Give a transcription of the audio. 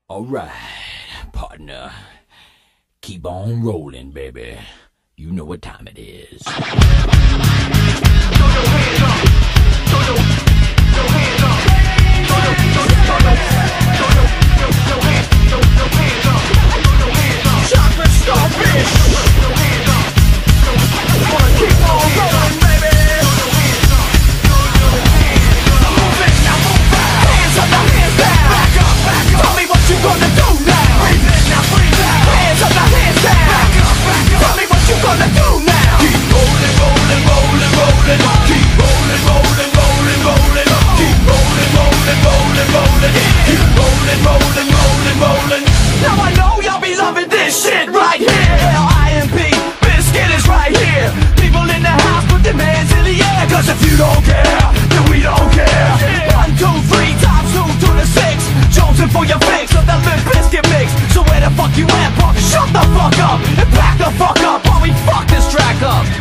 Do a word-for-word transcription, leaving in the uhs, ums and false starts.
Alright, partner. Keep on rolling, baby. You know what time it is. Throw your hands up. Throw your, your hands up. Throw your, throw your, throw your, throw your, your hands, throw your hands up. Throw your hands up. Chocolate starfish. Throw your hands up. Wanna keep on rolling, baby. Throw your hands up. Throw your hands up. Move it, now move back. Hands up, now hands down. Back up, back up. Tell me what you gonna do now. Breathe in, now breathe out. Hands up, now hands down. Back up, back up. Tell me what you gonna do now. Keep rolling, rolling, rolling, rolling. Keep rolling, rolling, rolling, rolling. Keep rolling, rolling, rolling, rolling. Keep rolling, rolling, rolling, rolling. Now I know y'all be loving this shit right here. L I M P, Biscuit is right here. People in the house, put their hands in the air. Cause if you don't care, then we don't care. One, two, three, times two to the six. Jonesing for your fix of that Limp Biscuit mix. So where the fuck you at, punk? Shut the fuck up and back the fuck up while we fuck this track up.